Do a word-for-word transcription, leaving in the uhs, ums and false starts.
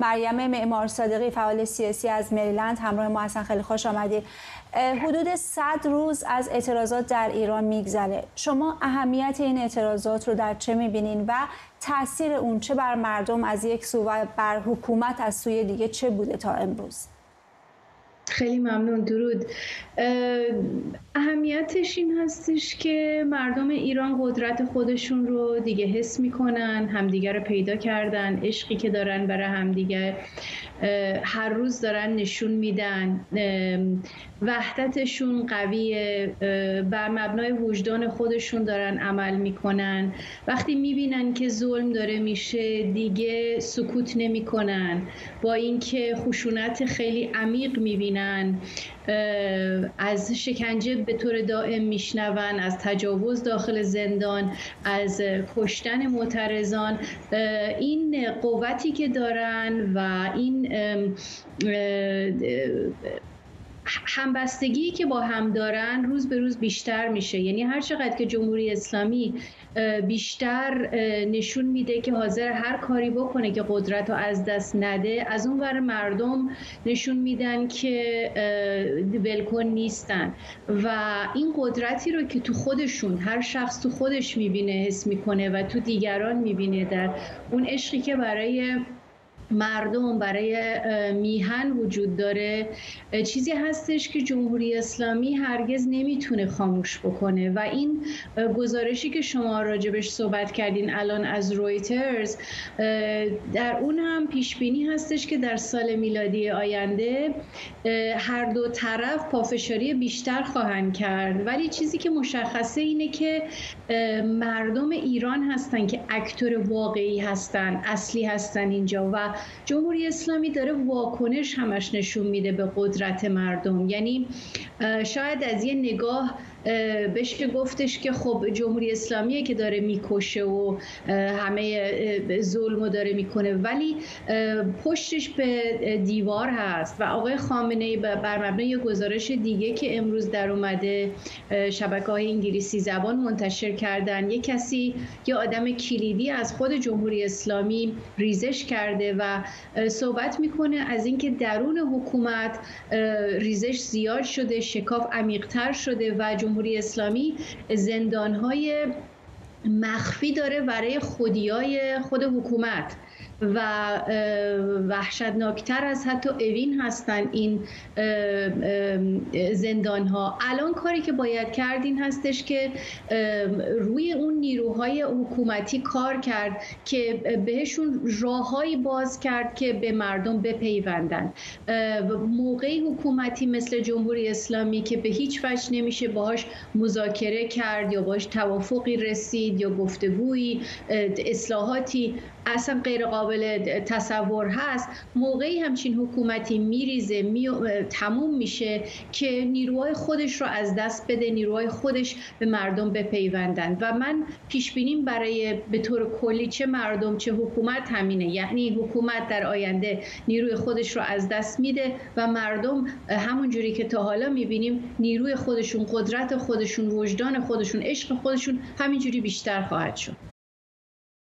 مریم معمار صادقی فعال سیاسی از مریلند همراه ما هستن. خیلی خوش آمدید. حدود صد روز از اعتراضات در ایران میگذره. شما اهمیت این اعتراضات رو در چه میبینین و تاثیر اون چه بر مردم از یک سو و بر حکومت از سوی دیگه چه بوده تا امروز؟ خیلی ممنون. درود. اهمیتش این هستش که مردم ایران قدرت خودشون رو دیگه حس میکنن، همدیگه رو پیدا کردن، عشقی که دارن برای همدیگه هر روز دارن نشون میدن، وحدتشون قویه، بر مبنای وجدان خودشون دارن عمل میکنن. وقتی میبینن که ظلم داره میشه دیگه سکوت نمیکنن، با اینکه خشونت خیلی عمیق میبینن، از شکنجه به طور دائم میشنون، از تجاوز داخل زندان، از کشتن معترضان. این قوتی که دارن و این همبستگی که با هم دارن روز به روز بیشتر میشه. یعنی هر چقدر که جمهوری اسلامی بیشتر نشون میده که حاضر هر کاری بکنه که قدرت رو از دست نده، از اون ور مردم نشون میدن که ولکن نیستن و این قدرتی رو که تو خودشون هر شخص تو خودش میبینه، حس میکنه و تو دیگران میبینه، در اون عشقی که برای مردم، برای میهن وجود داره، چیزی هستش که جمهوری اسلامی هرگز نمیتونه خاموش بکنه. و این گزارشی که شما راجبش صحبت کردین الان از رویترز، در اون هم پیش بینی هستش که در سال میلادی آینده هر دو طرف پافشاری بیشتر خواهند کرد، ولی چیزی که مشخصه اینه که مردم ایران هستن که اکتور واقعی هستن، اصلی هستن اینجا و جمهوری اسلامی داره واکنش همش نشون میده به قدرت مردم. یعنی شاید از یه نگاه بشه گفتش که خب جمهوری اسلامیه که داره میکشه و همه ظلمو داره میکنه، ولی پشتش به دیوار هست. و آقای خامنه‌ای بر مبنای یه گزارش دیگه که امروز در اومده شبکه‌های انگلیسی زبان منتشر کردن، یه کسی، یه آدم کلیدی از خود جمهوری اسلامی ریزش کرده و صحبت میکنه از اینکه درون حکومت ریزش زیاد شده، شکاف عمیق‌تر شده و جمهوری اسلامی زندان‌های مخفی داره برای خودیای خود حکومت و وحشتناکتر از حتی اوین هستن این زندان ها. الان کاری که باید کرد این هستش که روی اون نیروهای حکومتی کار کرد که بهشون راههایی باز کرد که به مردم بپیوندن. موقعی حکومتی مثل جمهوری اسلامی که به هیچ وجه نمیشه باهاش مذاکره کرد یا باهاش توافقی رسید یا گفتگویی، اصلاحاتی اصلا غیر قابل تصور هست، موقعی همچین حکومتی میریزه، می... تموم میشه که نیروهای خودش رو از دست بده، نیروهای خودش به مردم بپیوندن. و من پیش بینیم برای به طور کلی چه مردم چه حکومت همینه. یعنی حکومت در آینده نیروی خودش رو از دست میده و مردم همون جوری که تا حالا میبینیم نیروی خودشون، قدرت خودشون، وجدان خودشون، عشق خودشون همینجوری بیشتر خواهد شد.